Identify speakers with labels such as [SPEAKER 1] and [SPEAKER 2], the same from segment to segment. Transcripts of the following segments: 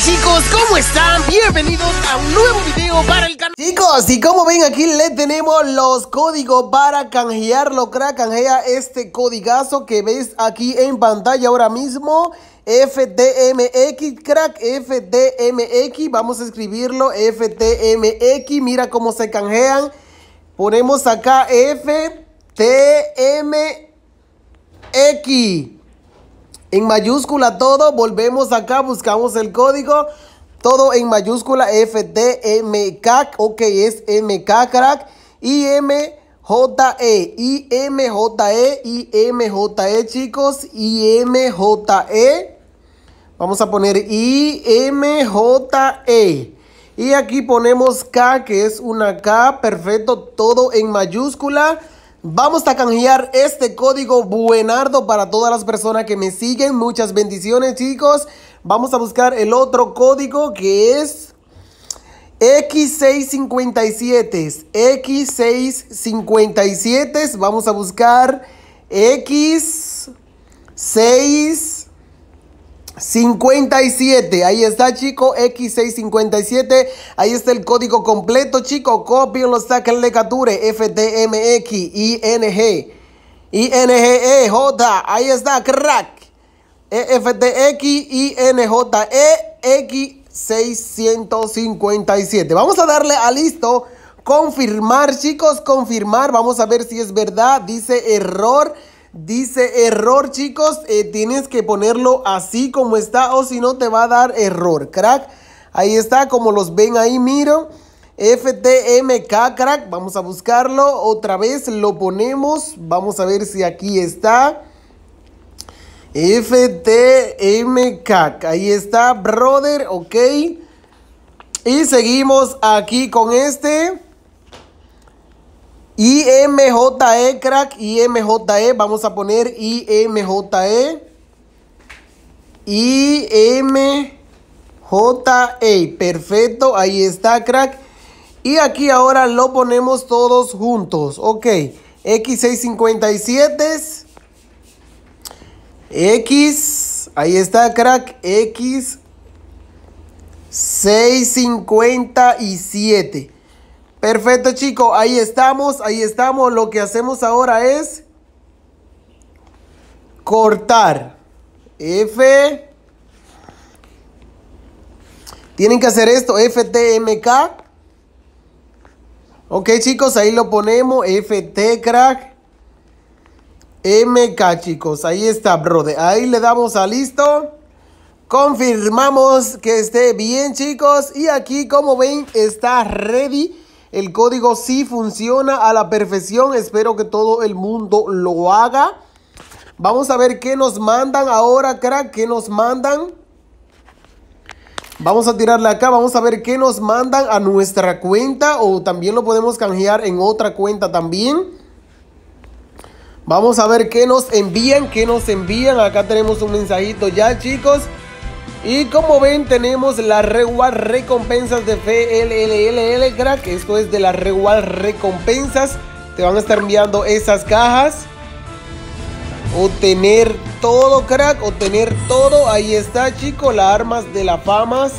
[SPEAKER 1] chicos, ¿cómo están? Bienvenidos a un nuevo video para el canal.
[SPEAKER 2] Chicos, y como ven aquí le tenemos los códigos para canjearlo, crack. Canjea este codigazo que ves aquí en pantalla ahora mismo. FTMX, crack, FTMX. Vamos a escribirlo, FTMX. Mira cómo se canjean. Ponemos acá FTMX. En mayúscula todo, volvemos acá, buscamos el código, todo en mayúscula, FTMK, ok, es MK, crack, IMJE, chicos, IMJE, vamos a poner IMJE, y aquí ponemos K, que es una K, perfecto, todo en mayúscula. Vamos a canjear este código buenardo para todas las personas que me siguen. Muchas bendiciones, chicos. Vamos a buscar el otro código que es X657. X657. Vamos a buscar X657. Ahí está, chico, X657. Ahí está el código completo, chico. Cópienlo, sáquenle capture. FTMX, INGE, J. Ahí está, crack. FTX, INJE, X657. Vamos a darle a listo. Confirmar, chicos, confirmar. Vamos a ver si es verdad. Dice error. Dice error, chicos, tienes que ponerlo así como está o si no te va a dar error, crack. Ahí está, como los ven ahí, miro. FTMK, crack, vamos a buscarlo. Otra vez lo ponemos, vamos a ver si aquí está. FTMK, ahí está, brother, ok. Y seguimos aquí con este. IMJE, crack, IMJE, vamos a poner IMJE, perfecto, ahí está, crack, y aquí ahora lo ponemos todos juntos, ok, X657, X, ahí está, crack, X657. Perfecto, chicos, ahí estamos, ahí estamos. Lo que hacemos ahora es cortar. Tienen que hacer esto, FTMK. Ok, chicos, ahí lo ponemos, FT, crack. MK, chicos, ahí está, brother. Ahí le damos a listo. Confirmamos que esté bien, chicos. Y aquí, como ven, está ready. El código sí funciona a la perfección. Espero que todo el mundo lo haga. Vamos a ver qué nos mandan ahora, crack. ¿Qué nos mandan? Vamos a tirarle acá. Vamos a ver qué nos mandan a nuestra cuenta. O también lo podemos canjear en otra cuenta también. Vamos a ver qué nos envían. ¿Qué nos envían? Acá tenemos un mensajito ya, chicos. Y como ven, tenemos las reward recompensas de FLLL, crack. Esto es de las reward recompensas. Te van a estar enviando esas cajas. Obtener todo, crack. Obtener todo. Ahí está, chicos. Las armas de las famas.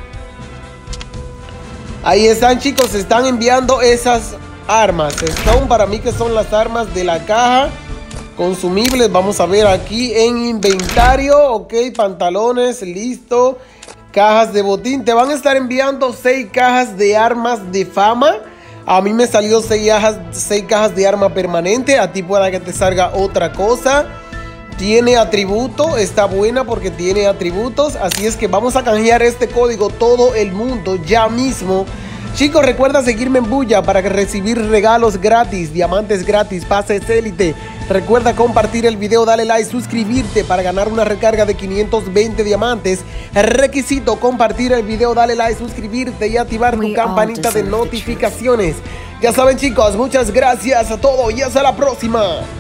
[SPEAKER 2] Ahí están, chicos. Se están enviando esas armas. Son para mí que son las armas de la caja. Consumibles, vamos a ver aquí en inventario, ok, pantalones, listo, cajas de botín, te van a estar enviando 6 cajas de armas de fama, a mí me salió 6 cajas de arma permanente, a ti pueda que te salga otra cosa, tiene atributo, está buena porque tiene atributos, así es que vamos a canjear este código todo el mundo ya mismo. Chicos, recuerda seguirme en Bulla para recibir regalos gratis, diamantes gratis, pases élite. Recuerda compartir el video, dale like, suscribirte para ganar una recarga de 520 diamantes. Requisito, compartir el video, dale like, suscribirte y activar tu campanita de notificaciones. Ya saben, chicos, muchas gracias a todos y hasta la próxima.